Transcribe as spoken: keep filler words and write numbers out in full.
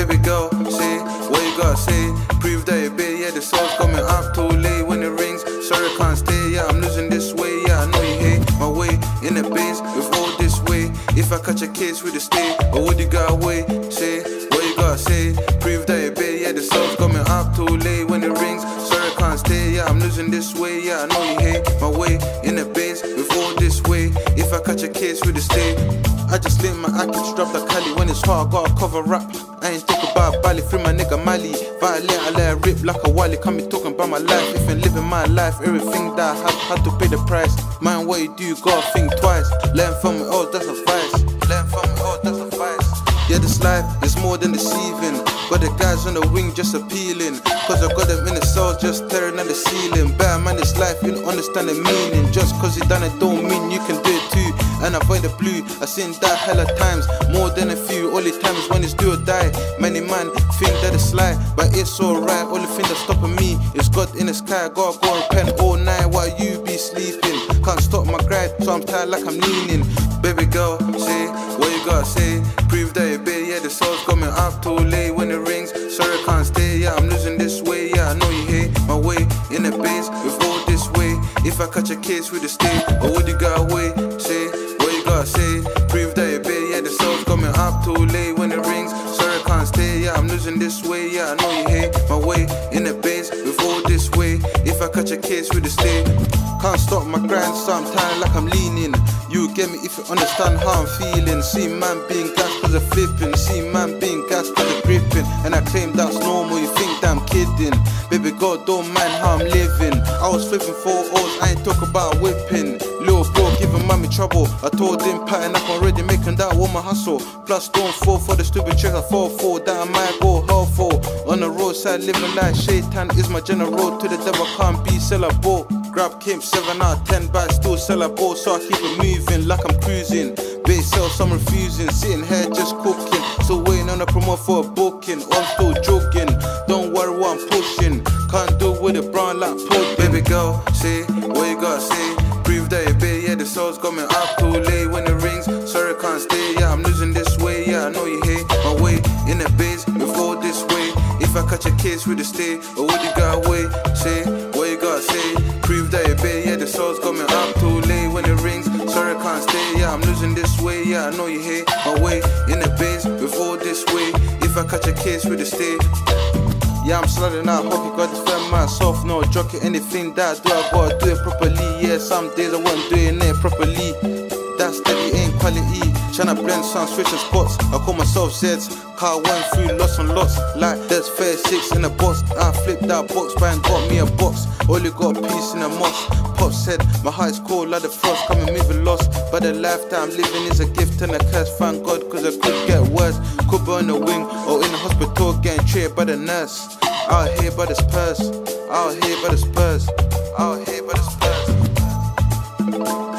Baby girl, say what you gotta say. Prove that you're big, yeah, the soul's coming up too late when it rings. Sorry, I can't stay, yeah, I'm losing this way. Yeah, I know you hate my way in the base with all this way. If I catch a case with the stay, or would you got away? Say what you gotta say. Prove that you're big, yeah, the soul's coming up too late when it rings. Sorry, I can't stay, yeah, I'm losing this way. Yeah, I know you hate my way in the base with all this way. If I catch a case with the stay, I just link my actions, drop the Cali. When it's hard, I gotta cover rap. I ain't talking about Bali, free my nigga Mali. Violate, I let it rip like a wally. Can't be talking about my life, if I'm living my life. Everything that I have, had to pay the price. Man, what you do, you gotta think twice. Learn from it all, that's advice. Learn from it all, that's advice. Yeah, this life is more than deceiving. Got the guys on the wing just appealing. Cause I got them in the cells just staring at the ceiling. Bad man, this life, you don't understand the meaning. Just cause you done it don't mean you can do it too. And I find the blue, I seen that hella times. More than a few, only times when it's do or die. Many man think that it's lie, but it's alright. Only thing that's stopping me is God in the sky. Gotta go and repent all night while you be sleeping. Can't stop my grind, so I'm tired like I'm leaning. Baby girl, say what you gotta say. Prove that you're big, yeah, the soul's coming up too late when it rings. Sorry, I can't stay, yeah, I'm losing this way. Yeah, I know you hate my way in the base with all this way. If I catch a case with the stay, or would you got away? Say what you gotta say. Prove that you're big, yeah, the soul's coming up too late when it rings. Sorry, I can't stay, yeah, I'm losing this way. Yeah, I know you hate my way in the base with all this way. If I catch a case with the stay, can't stop my grind, so I'm tired like I'm leaning. You get me if you understand how I'm feeling. See man being gas cause of flipping. See man being gas cause of gripping. And I claim that's normal, you think that I'm kidding. Baby girl, don't mind how I'm living. I was flipping four O's, I ain't talk about whipping. Little bro giving mommy trouble. I told him pattern up already, making that woman hustle. Plus don't fall for the stupid tricks I fall for. That I might go hell for. On the roadside living like Shaitan is my general. To the devil can't be sellable. Grab Kim, seven out of ten, but still sell a ball, so I keep it moving like I'm cruising. Base sell, some refusing, sitting here just cooking. Still waiting on a promo for a booking, or I'm still joking. Don't worry what I'm pushing, can't do with it brown like pudding. Baby girl, say what you gotta say. Prove that you're big, yeah, the soul's coming up too late when it rings. Sorry, I can't stay, yeah, I'm losing this way. Yeah, I know you hate my way in the base with all this way. If I catch a case with the stay, or would you got away? Say what you gotta say. Prove that you're big, yeah, the soul's coming up too late when it rings. Sorry, I can't stay, yeah, I'm losing this way. Yeah, I know you hate my way in the base with all this way. If I catch a case with the stay, yeah, I'm sliding out hockey, gotta defend myself, no jockey. Anything that I do, I gotta do it properly. Yeah, some days I wasn't doing it properly. That steady ain't quality. Tryna blend some switching spots. I call myself Zeds. Car went through lots and lots. Like there's thirty-six in a box. I flipped that box, but ain't got me a box. Only got a piece in a moss. Pop said my heart's cold like the frost. Coming moving lost. But the lifetime living is a gift and a curse. Thank God, cause it could get worse. Could be on the wing or in the hospital getting treated by the nurse. Out here by the Spurs. Out here by the Spurs. Out here by the Spurs.